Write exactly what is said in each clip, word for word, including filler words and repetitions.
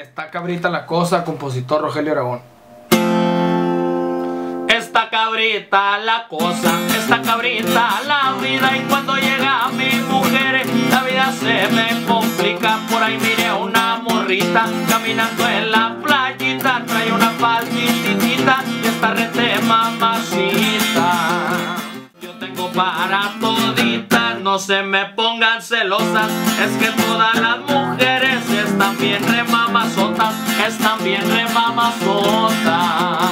Está cabrita la cosa, compositor Rogelio Aragón. Está cabrita la cosa, está cabrita la vida, y cuando llega mi mujer la vida se me complica. Por ahí miré una morrita caminando en la playita, trae una falditita y está rete mamacita. Yo tengo para toditas, no se me pongan celosas, es que todas las mujeres están bien remamazotas, están bien remamazotas.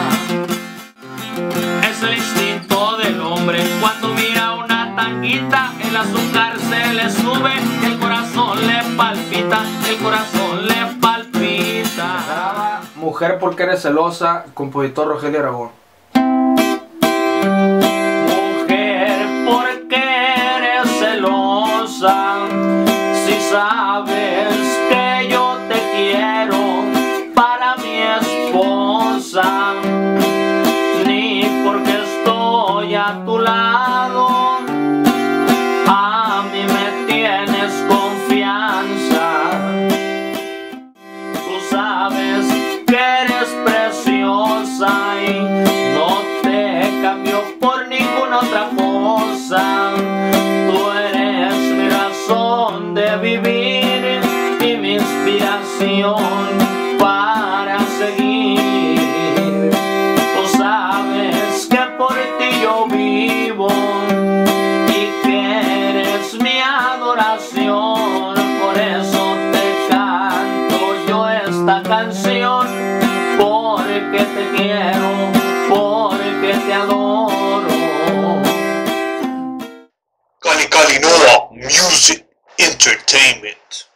Es el instinto del hombre, cuando mira una tanguita, el azúcar se le sube, el corazón le palpita, el corazón le palpita. Mujer, porque eres celosa, compositor Rogelio Aragón. Mujer, ¿por qué eres celosa? Si sabes que yo te quiero para mi esposa, porque estoy a tu lado, a mí me tienes confianza. Tú sabes que eres preciosa y no te cambio por ninguna otra cosa. Tú eres mi razón de vivir y mi inspiración para seguir. Yo vivo y que eres mi adoración, por eso te canto yo esta canción, porque te quiero, porque te adoro. Cali Cali Nova Music Entertainment.